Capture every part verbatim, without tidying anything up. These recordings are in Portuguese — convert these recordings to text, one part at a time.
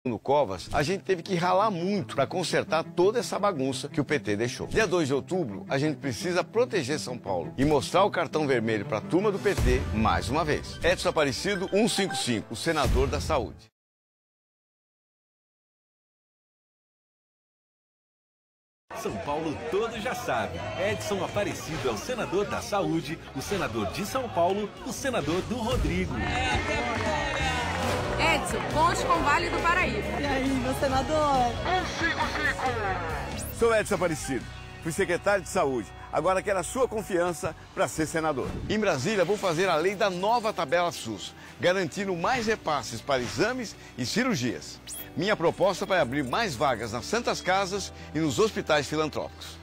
no Covas, a gente teve que ralar muito para consertar toda essa bagunça que o P T deixou. Dia dois de outubro, a gente precisa proteger São Paulo e mostrar o cartão vermelho para a turma do P T mais uma vez. Edson Aparecido, cento e cinquenta e cinco, o senador da Saúde. São Paulo todo já sabe. Edson Aparecido é o senador da Saúde, o senador de São Paulo, o senador do Rodrigo. Edson, conte com o Vale do Paraíba. E aí, meu senador? Sou Edson Aparecido, fui secretário de Saúde. Agora quero a sua confiança para ser senador. Em Brasília, vou fazer a lei da nova tabela SUS, garantindo mais repasses para exames e cirurgias. Minha proposta vai abrir mais vagas nas santas casas e nos hospitais filantrópicos.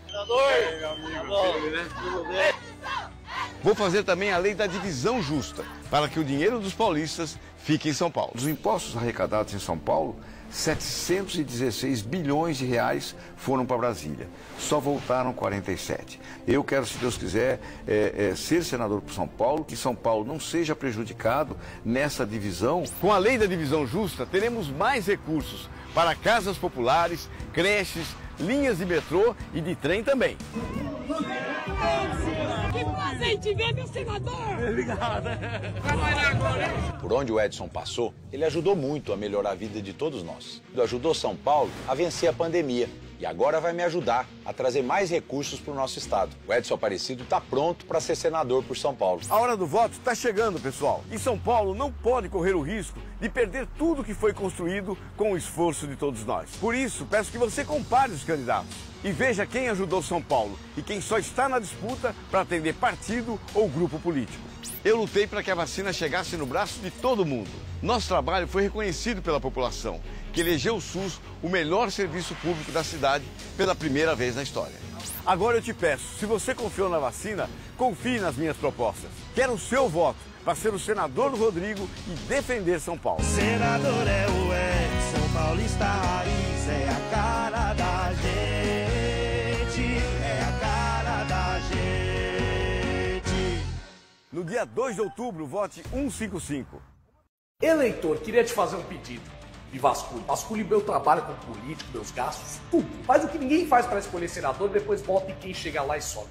Vou fazer também a lei da divisão justa, para que o dinheiro dos paulistas fique em São Paulo. Dos impostos arrecadados em São Paulo, setecentos e dezesseis bilhões de reais foram para Brasília. Só voltaram quarenta e sete. Eu quero, se Deus quiser, é, é, ser senador por São Paulo, que São Paulo não seja prejudicado nessa divisão. Com a lei da divisão justa, teremos mais recursos para casas populares, creches, linhas de metrô e de trem também. Que prazer te ver, meu senador! Obrigado. Por onde o Edson passou, ele ajudou muito a melhorar a vida de todos nós. Ele ajudou São Paulo a vencer a pandemia e agora vai me ajudar a trazer mais recursos para o nosso estado. O Edson Aparecido está pronto para ser senador por São Paulo. A hora do voto está chegando, pessoal. E São Paulo não pode correr o risco de perder tudo que foi construído com o esforço de todos nós. Por isso, peço que você compare os candidatos e veja quem ajudou São Paulo e quem só está na disputa para atender partido ou grupo político. Eu lutei para que a vacina chegasse no braço de todo mundo. Nosso trabalho foi reconhecido pela população, que elegeu o SUS o melhor serviço público da cidade pela primeira vez na história. Agora eu te peço, se você confiou na vacina, confie nas minhas propostas. Quero o seu voto para ser o senador do Rodrigo e defender São Paulo. Senador é o Edson, paulista raiz, é a cara da gente, é a cara da gente. No dia dois de outubro, vote cento e cinquenta e cinco. Eleitor, queria te fazer um pedido. Me vasculhe. Vasculhe meu trabalho como político, meus gastos, tudo. Faz o que ninguém faz para escolher senador, depois volta e quem chega lá e sobe.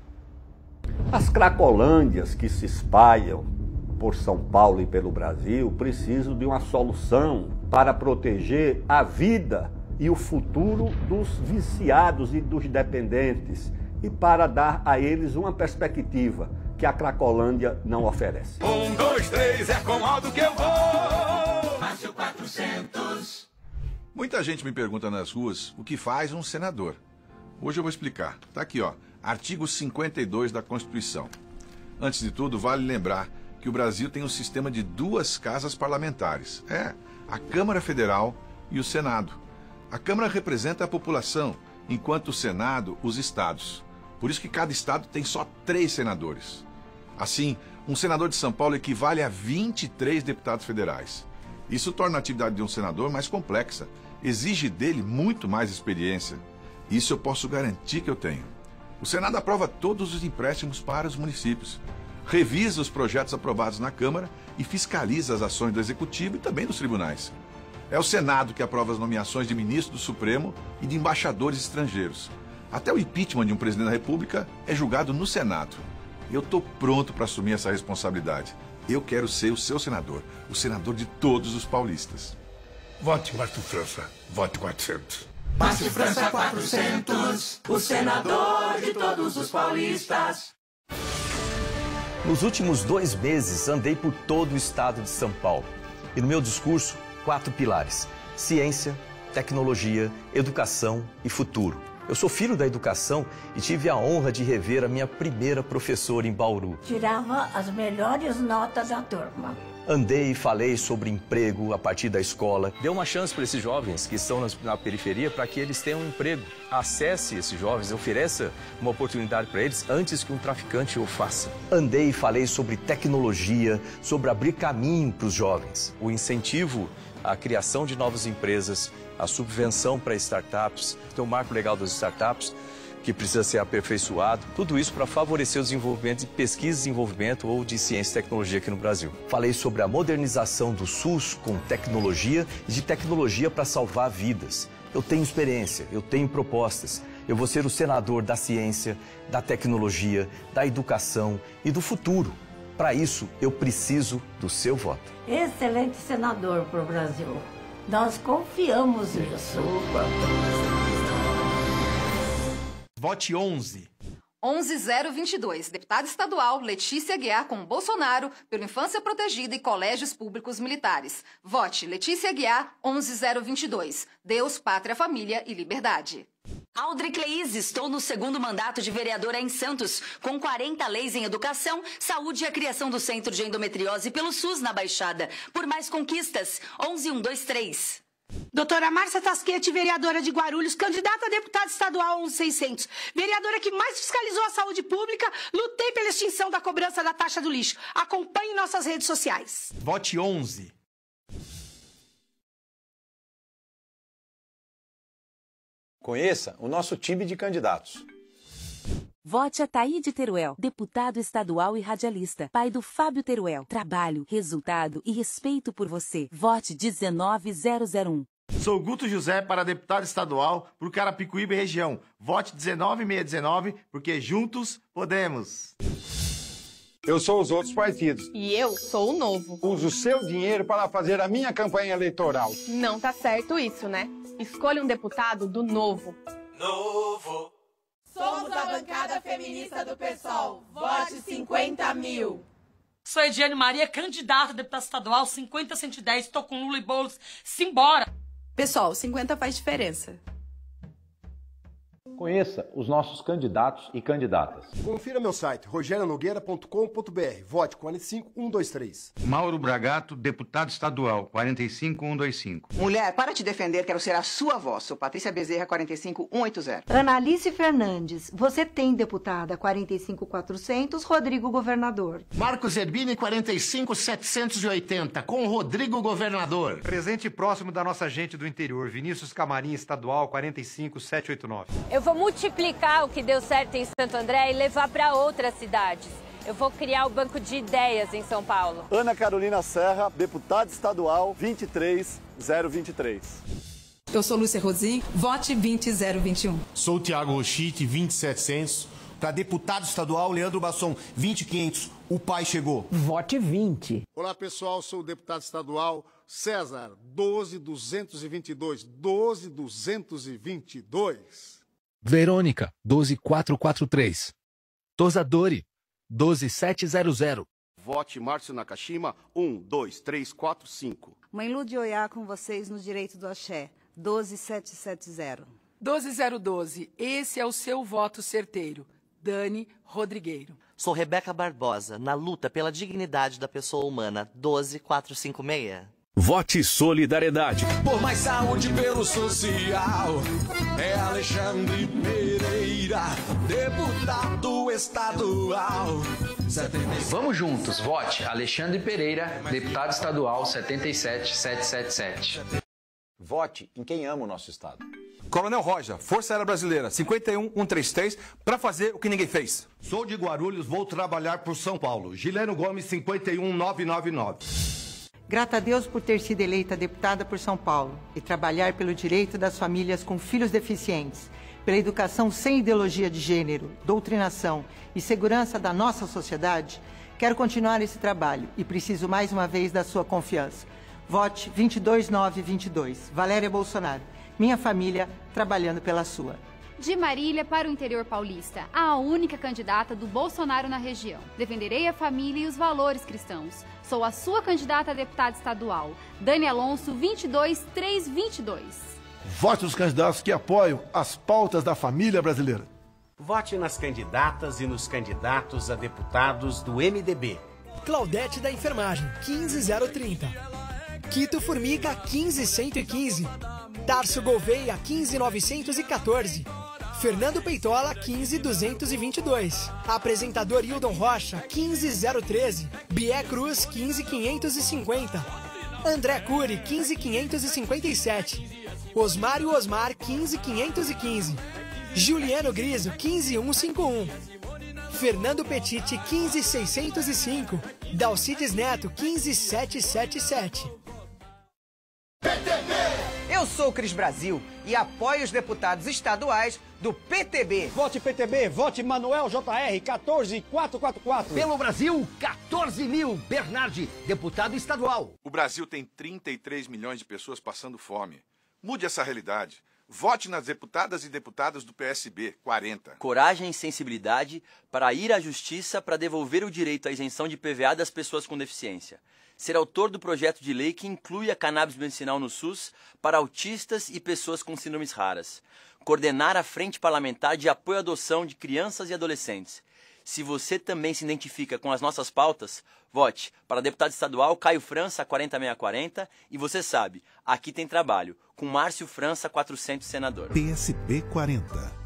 As cracolândias que se espalham por São Paulo e pelo Brasil precisam de uma solução para proteger a vida e o futuro dos viciados e dos dependentes e para dar a eles uma perspectiva que a Cracolândia não oferece. Um, dois, três, é com Aldo que eu vou! Márcio quatrocentos. Muita gente me pergunta nas ruas o que faz um senador. Hoje eu vou explicar. Tá aqui, ó, artigo cinquenta e dois da Constituição. Antes de tudo, vale lembrar que o Brasil tem um sistema de duas casas parlamentares. É, a Câmara Federal e o Senado. A Câmara representa a população, enquanto o Senado, os estados. Por isso que cada estado tem só três senadores. Assim, um senador de São Paulo equivale a vinte e três deputados federais. Isso torna a atividade de um senador mais complexa, exige dele muito mais experiência. Isso eu posso garantir que eu tenho. O Senado aprova todos os empréstimos para os municípios, revisa os projetos aprovados na Câmara e fiscaliza as ações do Executivo e também dos tribunais. É o Senado que aprova as nomeações de ministro do Supremo e de embaixadores estrangeiros. Até o impeachment de um presidente da República é julgado no Senado. Eu estou pronto para assumir essa responsabilidade. Eu quero ser o seu senador, o senador de todos os paulistas. Vote Márcio França, vote quatrocentos. Márcio França quatrocentos, o senador de todos os paulistas. Nos últimos dois meses, andei por todo o estado de São Paulo. E no meu discurso, quatro pilares: ciência, tecnologia, educação e futuro. Eu sou filho da educação e tive a honra de rever a minha primeira professora em Bauru. Tirava as melhores notas da turma. Andei e falei sobre emprego a partir da escola. Dê uma chance para esses jovens que estão na periferia para que eles tenham um emprego. Acesse esses jovens, ofereça uma oportunidade para eles antes que um traficante o faça. Andei e falei sobre tecnologia, sobre abrir caminho para os jovens. O incentivo à criação de novas empresas, a subvenção para startups, tem o marco legal das startups, que precisa ser aperfeiçoado, tudo isso para favorecer o desenvolvimento de pesquisa e desenvolvimento ou de ciência e tecnologia aqui no Brasil. Falei sobre a modernização do SUS com tecnologia e de tecnologia para salvar vidas. Eu tenho experiência, eu tenho propostas. Eu vou ser o senador da ciência, da tecnologia, da educação e do futuro. Para isso, eu preciso do seu voto. Excelente senador para o Brasil. Nós confiamos nisso. Vote onze. onze zero vinte e dois. Deputada estadual Letícia Aguiar com Bolsonaro pelo Infância Protegida e Colégios Públicos Militares. Vote Letícia Aguiar onze zero vinte e dois. Deus, Pátria, Família e Liberdade. Aldri Cleise, estou no segundo mandato de vereadora em Santos, com quarenta leis em educação, saúde e a criação do Centro de Endometriose pelo SUS na Baixada. Por mais conquistas, onze um dois três. Doutora Márcia Tasquete, vereadora de Guarulhos, candidata a deputada estadual onze seiscentos. Vereadora que mais fiscalizou a saúde pública, lutei pela extinção da cobrança da taxa do lixo. Acompanhe nossas redes sociais. Vote onze. Conheça o nosso time de candidatos. Vote Ataíde Teruel, deputado estadual e radialista, pai do Fábio Teruel. Trabalho, resultado e respeito por você. Vote dezenove zero zero um. Sou Guto José para deputado estadual por Carapicuíba e região. Vote dezenove seiscentos e dezenove, porque juntos podemos. Eu sou os outros partidos. E eu sou o Novo. Uso o seu dinheiro para fazer a minha campanha eleitoral. Não tá certo isso, né? Escolha um deputado do Novo. Novo. Somos a bancada feminista do PSOL. Vote cinquenta mil. Sou Ediane Maria, candidata a deputada estadual, cinquenta cento e dez. Tô com Lula e Boulos. Simbora! Pessoal, cinquenta faz diferença. Conheça os nossos candidatos e candidatas. Confira meu site, rogerio nogueira ponto com ponto br. Vote quarenta e cinco um dois três. Mauro Bragato, deputado estadual, quarenta e cinco um dois cinco. Mulher, para te defender, quero ser a sua voz. Sou Patrícia Bezerra, quarenta e cinco um oito zero. Analice Fernandes, você tem deputada, quarenta e cinco quatrocentos, Rodrigo Governador. Marcos Zerbini, quarenta e cinco setecentos e oitenta, com Rodrigo Governador. Presente próximo da nossa gente do interior, Vinícius Camarim, estadual, quarenta e cinco setecentos e oitenta e nove. Eu vou multiplicar o que deu certo em Santo André e levar para outras cidades. Eu vou criar o banco de ideias em São Paulo. Ana Carolina Serra, deputada estadual, vinte e três zero vinte e três. Eu sou Lúcia Rosim, vote vinte zero vinte e um. Sou Tiago Rochite, vinte setecentos. Para deputado estadual, Leandro Basson, vinte quinhentos. O pai chegou. Vote vinte. Olá, pessoal. Sou o deputado estadual César, doze duzentos e vinte e dois. doze duzentos e vinte e dois. Verônica, doze mil quatrocentos e quarenta e três. Tosadori, doze mil setecentos. Vote Márcio Nakashima, um, dois, três, quatro, cinco. Mãe Lu de Oiá com vocês no direito do axé, doze mil setecentos e setenta. doze zero doze, esse é o seu voto certeiro. Dani Rodrigueiro. Sou Rebeca Barbosa, na luta pela dignidade da pessoa humana, doze mil quatrocentos e cinquenta e seis. Vote Solidariedade. Por mais saúde pelo social, é Alexandre Pereira, deputado estadual. Vamos juntos, vote Alexandre Pereira, deputado estadual setenta e sete setecentos e setenta e sete. Vote em quem ama o nosso estado. Coronel Roja, Força Aérea Brasileira, cinquenta e um um três três, para fazer o que ninguém fez. Sou de Guarulhos, vou trabalhar por São Paulo. Gileno Gomes, cinquenta e um nove nove nove. Grata a Deus por ter sido eleita deputada por São Paulo e trabalhar pelo direito das famílias com filhos deficientes, pela educação sem ideologia de gênero, doutrinação e segurança da nossa sociedade, quero continuar esse trabalho e preciso mais uma vez da sua confiança. Vote vinte e dois nove vinte e dois. Valéria Bolsonaro. Minha família trabalhando pela sua. De Marília para o interior paulista, a única candidata do Bolsonaro na região. Defenderei a família e os valores cristãos. Sou a sua candidata a deputada estadual, Dani Alonso, vinte e dois trezentos e vinte e dois. Vote nos candidatos que apoiam as pautas da família brasileira. Vote nas candidatas e nos candidatos a deputados do M D B. Claudete da Enfermagem, quinze zero trinta. Quito Formiga, quinze cento e quinze. Tarso Gouveia, quinze novecentos e quatorze. Fernando Peitola, quinze duzentos e vinte e dois. Apresentador Hildon Rocha, quinze zero treze. Bié Cruz, quinze quinhentos e cinquenta. André Cury, quinze quinhentos e cinquenta e sete. Osmário Osmar, quinze quinhentos e quinze. Juliano Griso, quinze mil cento e cinquenta e um. Fernando Petit, quinze mil seiscentos e cinco. Dalcides Neto, quinze mil setecentos e setenta e sete. Eu sou o Cris Brasil e apoio os deputados estaduais do P T B. Vote P T B, vote Manuel J R, quatorze mil quatrocentos e quarenta e quatro. Pelo Brasil, quatorze mil. Bernardi, deputado estadual. O Brasil tem trinta e três milhões de pessoas passando fome. Mude essa realidade. Vote nas deputadas e deputados do P S B, quarenta. Coragem e sensibilidade para ir à justiça para devolver o direito à isenção de P V A das pessoas com deficiência. Ser autor do projeto de lei que inclui a cannabis medicinal no SUS para autistas e pessoas com síndromes raras. Coordenar a frente parlamentar de apoio à adoção de crianças e adolescentes. Se você também se identifica com as nossas pautas, vote para deputado estadual Caio França, quarenta mil seiscentos e quarenta, e você sabe, aqui tem trabalho, com Márcio França, quatrocentos, senador. P S B quarenta.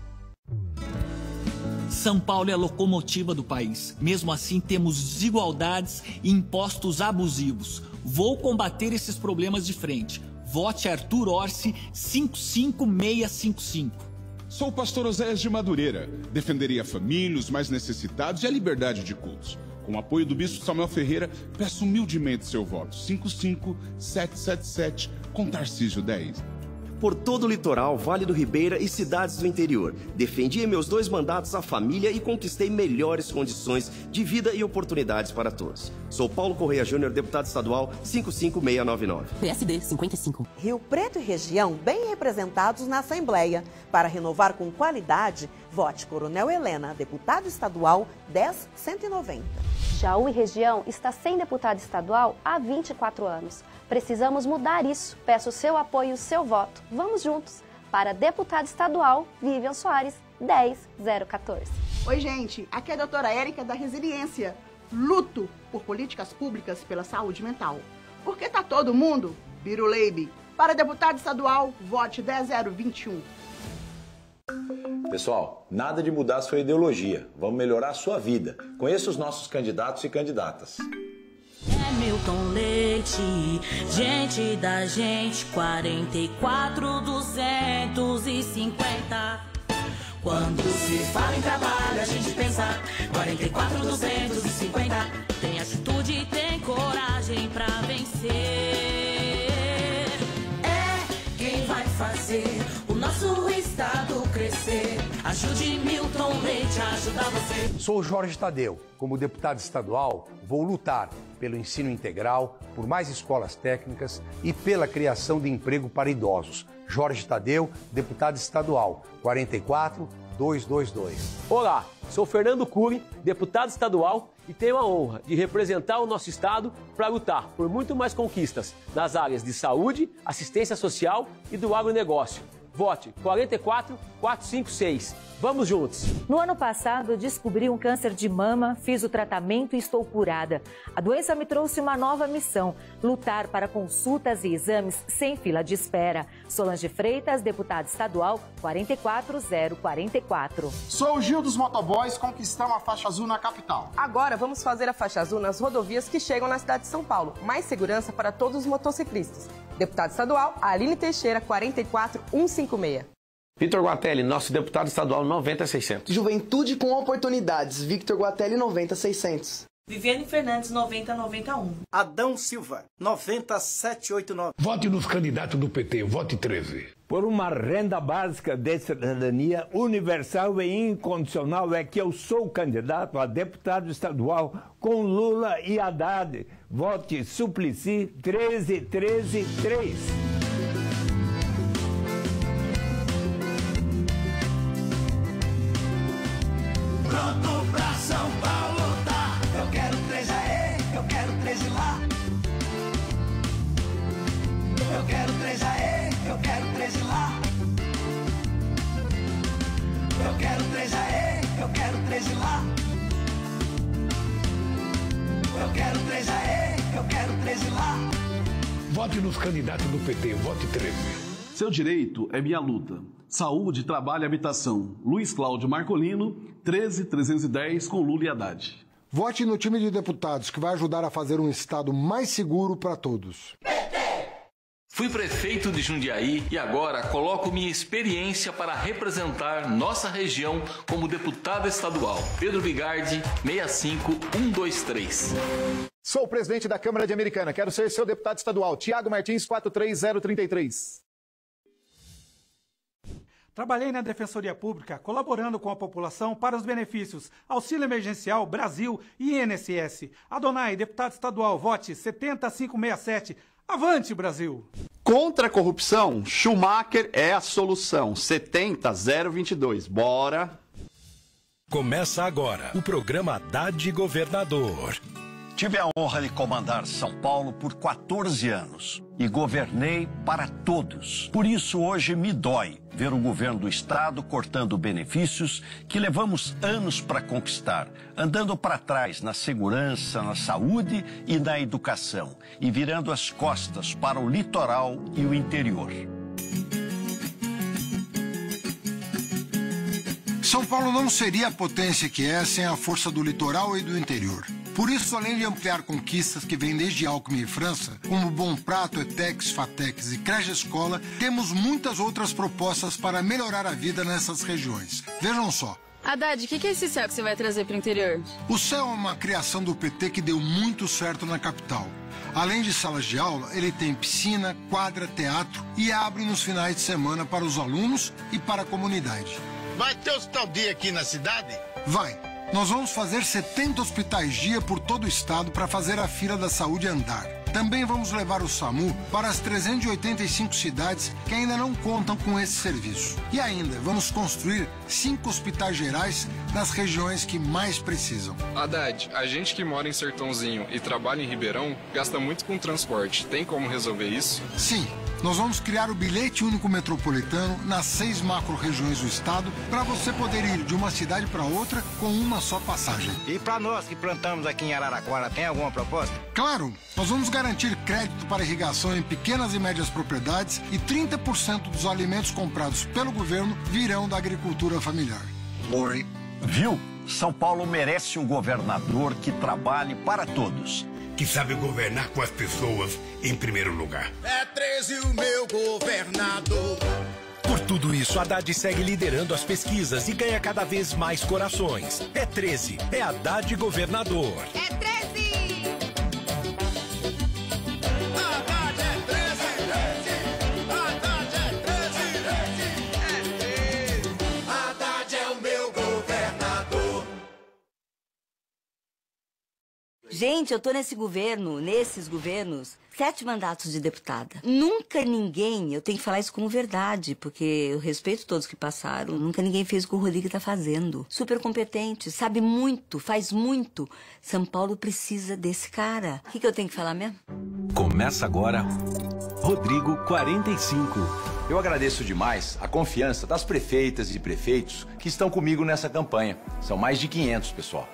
São Paulo é a locomotiva do país. Mesmo assim, temos desigualdades e impostos abusivos. Vou combater esses problemas de frente. Vote Arthur Orsi, cinco cinco seis cinco cinco. Sou o pastor Oséias de Madureira. Defenderei a família, os mais necessitados e a liberdade de cultos. Com o apoio do bispo Samuel Ferreira, peço humildemente seu voto. cinco cinco sete sete sete, com Tarcísio dez. Por todo o litoral, Vale do Ribeira e cidades do interior. Defendi em meus dois mandatos a família e conquistei melhores condições de vida e oportunidades para todos. Sou Paulo Correia Júnior, deputado estadual cinco cinco seis nove nove. P S D cinquenta e cinco. Rio Preto e região bem representados na Assembleia. Para renovar com qualidade, vote Coronel Helena, deputado estadual dez mil cento e noventa. Jaú e região está sem deputado estadual há vinte e quatro anos. Precisamos mudar isso. Peço o seu apoio e o seu voto. Vamos juntos. Para deputado estadual, Vivian Soares, dez mil e quatorze. Oi, gente. Aqui é a doutora Érica da Resiliência. Luto por políticas públicas pela saúde mental. Porque tá todo mundo? Biruleibe. Para deputado estadual, vote dez mil vinte e um. Pessoal, nada de mudar a sua ideologia. Vamos melhorar a sua vida. Conheça os nossos candidatos e candidatas. É Milton Leite, gente da gente, quarenta e quatro duzentos e cinquenta. Quando se fala em trabalho, a gente pensa quarenta e quatro duzentos e cinquenta. Tem atitude e tem coragem pra vencer. É quem vai fazer o nosso estado crescer. Ajude Milton Leite a ajudar você. Sou Jorge Tadeu. Como deputado estadual, vou lutar pelo ensino integral, por mais escolas técnicas e pela criação de emprego para idosos. Jorge Tadeu, deputado estadual, quarenta e quatro duzentos e vinte e dois. Olá, sou Fernando Cury, deputado estadual e tenho a honra de representar o nosso estado para lutar por muito mais conquistas nas áreas de saúde, assistência social e do agronegócio. Vote quarenta e quatro quatrocentos e cinquenta e seis. Vamos juntos! No ano passado, eu descobri um câncer de mama, fiz o tratamento e estou curada. A doença me trouxe uma nova missão, lutar para consultas e exames sem fila de espera. Solange Freitas, deputada estadual, quarenta e quatro zero quarenta e quatro. Sou o Gil dos Motoboys, conquistamos a faixa azul na capital. Agora vamos fazer a faixa azul nas rodovias que chegam na cidade de São Paulo. Mais segurança para todos os motociclistas. Deputado estadual, Aline Teixeira, quarenta e quatro cento e cinquenta e seis. Vitor Guatelli, nosso deputado estadual, noventa e seiscentos. Juventude com oportunidades, Victor Guatelli, noventa e seiscentos. Viviane Fernandes, noventa noventa e um. Adão Silva, noventa setecentos e oitenta e nove. Vote nos candidatos do P T, vote treze. Por uma renda básica de cidadania universal e incondicional é que eu sou candidato a deputado estadual com Lula e Haddad. Vote Suplicy treze treze três. Pronto pra São Paulo, tá? Eu quero três aê, eu quero três lá. Eu quero três aê, eu quero três lá. Eu quero três aê, eu quero três lá. Eu quero três aê, eu quero três lá. Vote nos candidatos do P T, vote treze. Seu direito é minha luta. Saúde, trabalho e habitação. Luiz Cláudio Marcolino, treze mil trezentos e dez com Lula e Haddad. Vote no time de deputados que vai ajudar a fazer um estado mais seguro para todos. Fui prefeito de Jundiaí e agora coloco minha experiência para representar nossa região como deputado estadual. Pedro Bigardi, seis cinco um dois três. Sou o presidente da Câmara de Americana. Quero ser seu deputado estadual. Tiago Martins, quatro três zero três três. Trabalhei na Defensoria Pública, colaborando com a população para os benefícios Auxílio Emergencial, Brasil e I N S S. Adonai, deputado estadual, vote setenta cinco sessenta e sete. Avante, Brasil! Contra a corrupção, Schumacher é a solução. setenta zero vinte e dois. Bora! Começa agora o programa Haddad Governador. Tive a honra de comandar São Paulo por quatorze anos e governei para todos. Por isso, hoje me dói ver o governo do estado cortando benefícios que levamos anos para conquistar, andando para trás na segurança, na saúde e na educação, e virando as costas para o litoral e o interior. São Paulo não seria a potência que é sem a força do litoral e do interior. Por isso, além de ampliar conquistas que vêm desde Alckmin e França, como Bom Prato, Etex, Fatex e Creche Escola, temos muitas outras propostas para melhorar a vida nessas regiões. Vejam só. Haddad, o que, que é esse céu que você vai trazer para o interior? O céu é uma criação do P T que deu muito certo na capital. Além de salas de aula, ele tem piscina, quadra, teatro e abre nos finais de semana para os alunos e para a comunidade. Vai ter hospital dia aqui na cidade? Vai. Nós vamos fazer setenta hospitais-dia por todo o estado para fazer a fila da saúde andar. Também vamos levar o SAMU para as trezentas e oitenta e cinco cidades que ainda não contam com esse serviço. E ainda, vamos construir cinco hospitais gerais nas regiões que mais precisam. Haddad, a gente que mora em Sertãozinho e trabalha em Ribeirão gasta muito com transporte. Tem como resolver isso? Sim. Nós vamos criar o bilhete único metropolitano nas seis macro-regiões do estado para você poder ir de uma cidade para outra com uma só passagem. E para nós que plantamos aqui em Araraquara, tem alguma proposta? Claro! Nós vamos garantir crédito para irrigação em pequenas e médias propriedades e trinta por cento dos alimentos comprados pelo governo virão da agricultura familiar. Oi. Viu? São Paulo merece um governador que trabalhe para todos. Que sabe governar com as pessoas em primeiro lugar. É treze o meu governador. Por tudo isso, Haddad segue liderando as pesquisas e ganha cada vez mais corações. É treze, é Haddad Governador. É treze! Haddad é treze! Haddad é treze! É treze! Haddad é o meu governador. Gente, eu tô nesse governo, nesses governos, sete mandatos de deputada. Nunca ninguém, eu tenho que falar isso como verdade, porque eu respeito todos que passaram, nunca ninguém fez o que o Rodrigo tá fazendo. Super competente, sabe muito, faz muito. São Paulo precisa desse cara. O que, que eu tenho que falar mesmo? Começa agora, Rodrigo quarenta e cinco. Eu agradeço demais a confiança das prefeitas e prefeitos que estão comigo nessa campanha. São mais de quinhentos, pessoal.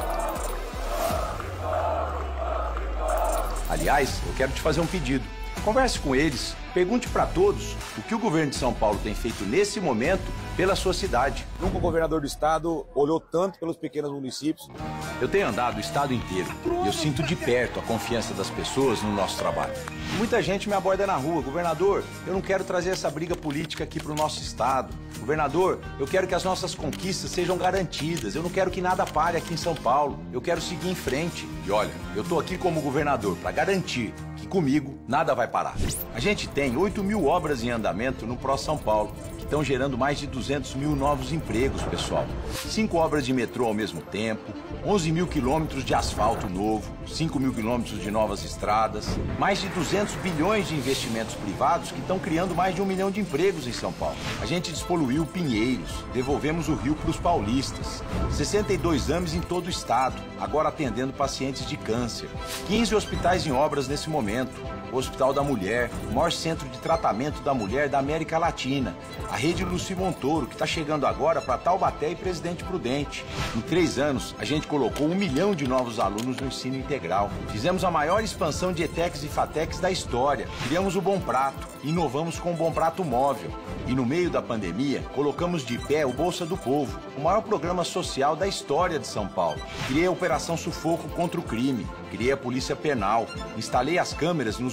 Aliás, eu quero te fazer um pedido. Converse com eles, pergunte para todos o que o governo de São Paulo tem feito nesse momento pela sua cidade. Nunca o governador do estado olhou tanto pelos pequenos municípios. Eu tenho andado o estado inteiro e eu sinto de perto a confiança das pessoas no nosso trabalho. Muita gente me aborda na rua: governador, eu não quero trazer essa briga política aqui para o nosso estado. Governador, eu quero que as nossas conquistas sejam garantidas. Eu não quero que nada pare aqui em São Paulo. Eu quero seguir em frente. E olha, eu tô aqui como governador para garantir que comigo nada vai parar. A gente tem oito mil obras em andamento no Pró São Paulo, que estão gerando mais de duzentos mil novos empregos, pessoal. Cinco obras de metrô ao mesmo tempo, onze mil quilômetros de asfalto novo, cinco mil quilômetros de novas estradas, mais de duzentos bilhões de investimentos privados que estão criando mais de um milhão de empregos em São Paulo. A gente despoluiu Pinheiros, devolvemos o rio para os paulistas, sessenta e dois exames em todo o estado, agora atendendo pacientes de câncer, quinze hospitais em obras nesse momento, o Hospital da Mulher, o maior centro de tratamento da mulher da América Latina, a rede Luci Montoro, que está chegando agora para Taubaté e Presidente Prudente. Em três anos, a gente colocou um milhão de novos alunos no ensino integral. Fizemos a maior expansão de Etex e Fatex da história. Criamos o Bom Prato, inovamos com o Bom Prato Móvel. E no meio da pandemia, colocamos de pé o Bolsa do Povo, o maior programa social da história de São Paulo. Criei a Operação Sufoco contra o crime, criei a Polícia Penal, instalei as câmeras nos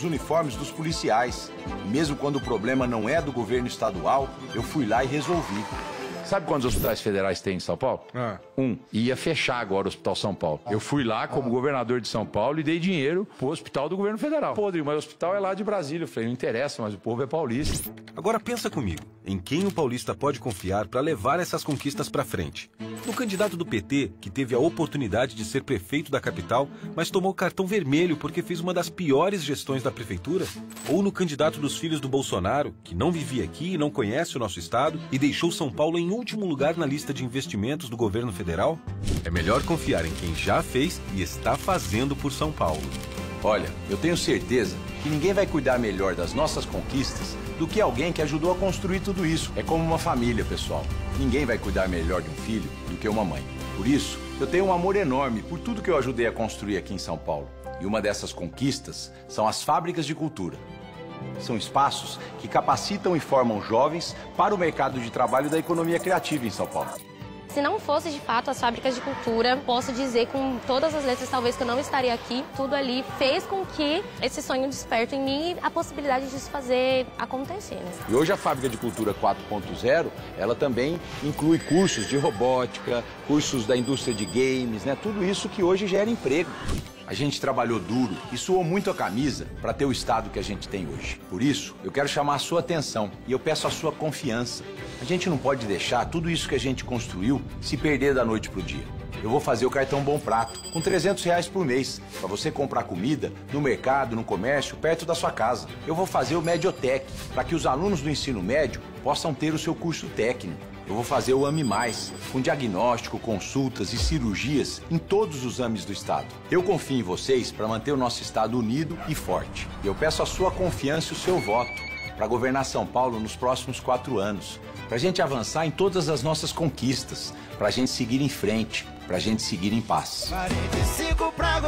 uniformes dos policiais. E mesmo quando o problema não é do governo estadual, eu fui lá e resolvi. Sabe quantos hospitais federais tem em São Paulo? Ah. Um. Ia fechar agora o Hospital São Paulo. Eu fui lá como ah. governador de São Paulo e dei dinheiro pro hospital do governo federal. Pô, Rodrigo, mas o hospital é lá de Brasília. Eu falei, não interessa, mas o povo é paulista. Agora pensa comigo, em quem o paulista pode confiar para levar essas conquistas para frente? No candidato do P T, que teve a oportunidade de ser prefeito da capital, mas tomou cartão vermelho porque fez uma das piores gestões da prefeitura? Ou no candidato dos filhos do Bolsonaro, que não vivia aqui e não conhece o nosso estado e deixou São Paulo em último lugar na lista de investimentos do governo federal? É melhor confiar em quem já fez e está fazendo por São Paulo. Olha, eu tenho certeza que ninguém vai cuidar melhor das nossas conquistas do que alguém que ajudou a construir tudo isso. É como uma família, pessoal. Ninguém vai cuidar melhor de um filho do que uma mãe. Por isso, eu tenho um amor enorme por tudo que eu ajudei a construir aqui em São Paulo. E uma dessas conquistas são as fábricas de cultura. São espaços que capacitam e formam jovens para o mercado de trabalho da economia criativa em São Paulo. Se não fosse, de fato, as fábricas de cultura, posso dizer com todas as letras, talvez, que eu não estaria aqui. Tudo ali fez com que esse sonho desperte em mim a possibilidade disso fazer acontecer, né? E hoje a Fábrica de Cultura quatro ponto zero, ela também inclui cursos de robótica, cursos da indústria de games, né? Tudo isso que hoje gera emprego. A gente trabalhou duro e suou muito a camisa para ter o estado que a gente tem hoje. Por isso, eu quero chamar a sua atenção e eu peço a sua confiança. A gente não pode deixar tudo isso que a gente construiu se perder da noite pro dia. Eu vou fazer o cartão Bom Prato, com trezentos reais por mês, para você comprar comida no mercado, no comércio, perto da sua casa. Eu vou fazer o Mediotec, para que os alunos do ensino médio possam ter o seu curso técnico. Eu vou fazer o AME Mais, com diagnóstico, consultas e cirurgias em todos os A M Es do estado. Eu confio em vocês para manter o nosso estado unido e forte. E eu peço a sua confiança e o seu voto para governar São Paulo nos próximos quatro anos. Para a gente avançar em todas as nossas conquistas, para a gente seguir em frente, para a gente seguir em paz. quarenta e cinco para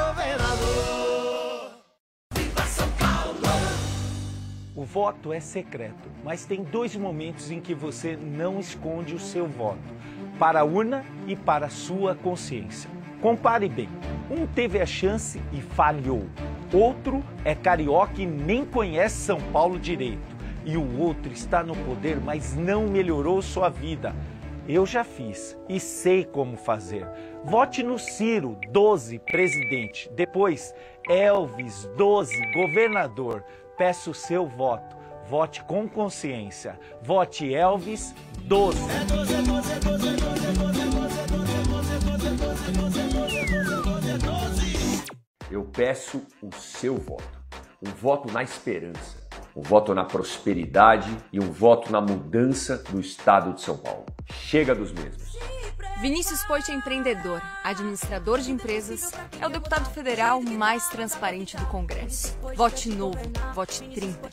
governador. Viva São Paulo! O voto é secreto, mas tem dois momentos em que você não esconde o seu voto: para a urna e para a sua consciência. Compare bem, um teve a chance e falhou, outro é carioca e nem conhece São Paulo direito, e o outro está no poder, mas não melhorou sua vida. Eu já fiz e sei como fazer. Vote no Ciro, doze, presidente. Depois, Elvis, doze, governador. Peço o seu voto. Vote com consciência. Vote Elvis, doze. Eu peço o seu voto. Um voto na esperança, um voto na prosperidade e um voto na mudança do estado de São Paulo. Chega dos mesmos. Vinícius Poit é empreendedor, administrador de empresas, é o deputado federal mais transparente do Congresso. Vote novo, vote trinta.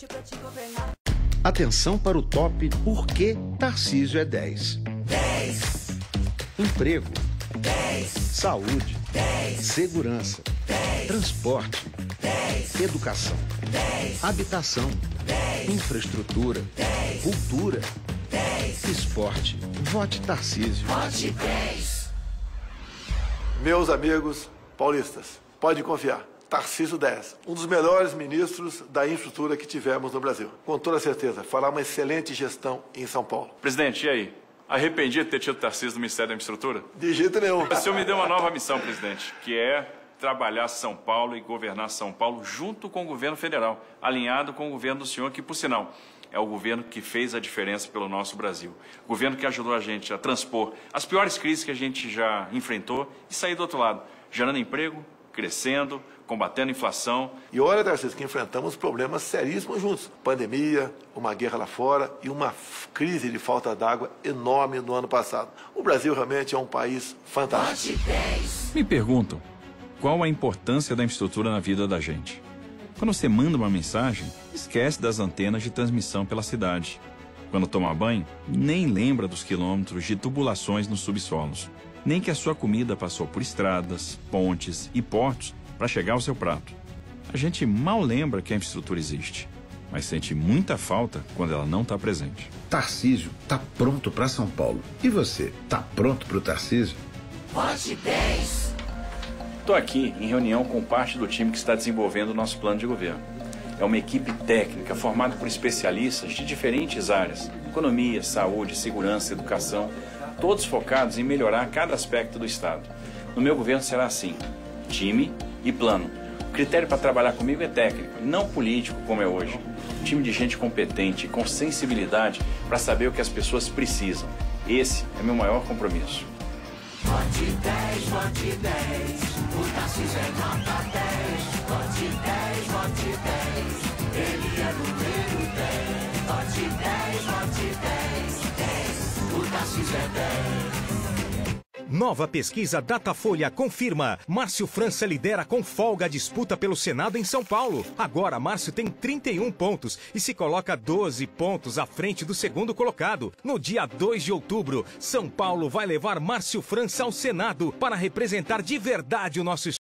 Atenção para o top Porque Tarcísio é dez. dez. Emprego. dez. Saúde. dez. Segurança. dez. Transporte. dez. Educação. dez. Habitação. dez. Infraestrutura. dez. Cultura. dez. Esporte. Vote Tarcísio. Vote dez. Meus amigos paulistas, pode confiar. Tarcísio dez, um dos melhores ministros da infraestrutura que tivemos no Brasil. Com toda certeza, fará uma excelente gestão em São Paulo. Presidente, e aí? Arrependido de ter tido Tarcísio no Ministério da Infraestrutura? De jeito nenhum. O senhor me deu uma nova missão, presidente, que é trabalhar São Paulo e governar São Paulo junto com o governo federal, alinhado com o governo do senhor, que, por sinal, é o governo que fez a diferença pelo nosso Brasil. O governo que ajudou a gente a transpor as piores crises que a gente já enfrentou e sair do outro lado, gerando emprego, crescendo, combatendo a inflação. E olha, Tarcísio, que enfrentamos problemas seríssimos juntos. Pandemia, uma guerra lá fora e uma crise de falta d'água enorme no ano passado. O Brasil realmente é um país fantástico. Me perguntam, qual a importância da infraestrutura na vida da gente? Quando você manda uma mensagem, esquece das antenas de transmissão pela cidade. Quando toma banho, nem lembra dos quilômetros de tubulações nos subsolos. Nem que a sua comida passou por estradas, pontes e portos para chegar ao seu prato. A gente mal lembra que a infraestrutura existe, mas sente muita falta quando ela não está presente. Tarcísio está pronto para São Paulo. E você, está pronto para o Tarcísio? Vote dez. Estou aqui em reunião com parte do time que está desenvolvendo o nosso plano de governo. É uma equipe técnica formada por especialistas de diferentes áreas: economia, saúde, segurança, educação, todos focados em melhorar cada aspecto do Estado. No meu governo será assim: time e plano. O critério para trabalhar comigo é técnico, não político como é hoje. Um time de gente competente, com sensibilidade para saber o que as pessoas precisam. Esse é meu maior compromisso. Vote dez, vote dez, o Tarcísio é nota dez. Vote dez, vote dez, ele é número dez. Vote dez, vote dez, dez, o Tarcísio é dez. Nova pesquisa Datafolha confirma: Márcio França lidera com folga a disputa pelo Senado em São Paulo. Agora, Márcio tem trinta e um pontos e se coloca doze pontos à frente do segundo colocado. No dia dois de outubro, São Paulo vai levar Márcio França ao Senado para representar de verdade o nosso